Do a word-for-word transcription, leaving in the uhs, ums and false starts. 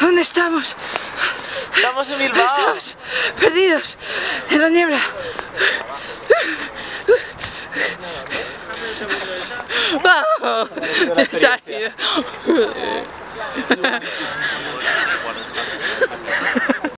¿Dónde estamos? Estamos en Bilbao. Estamos perdidos en la niebla. ¡Vamos! Se ha ido.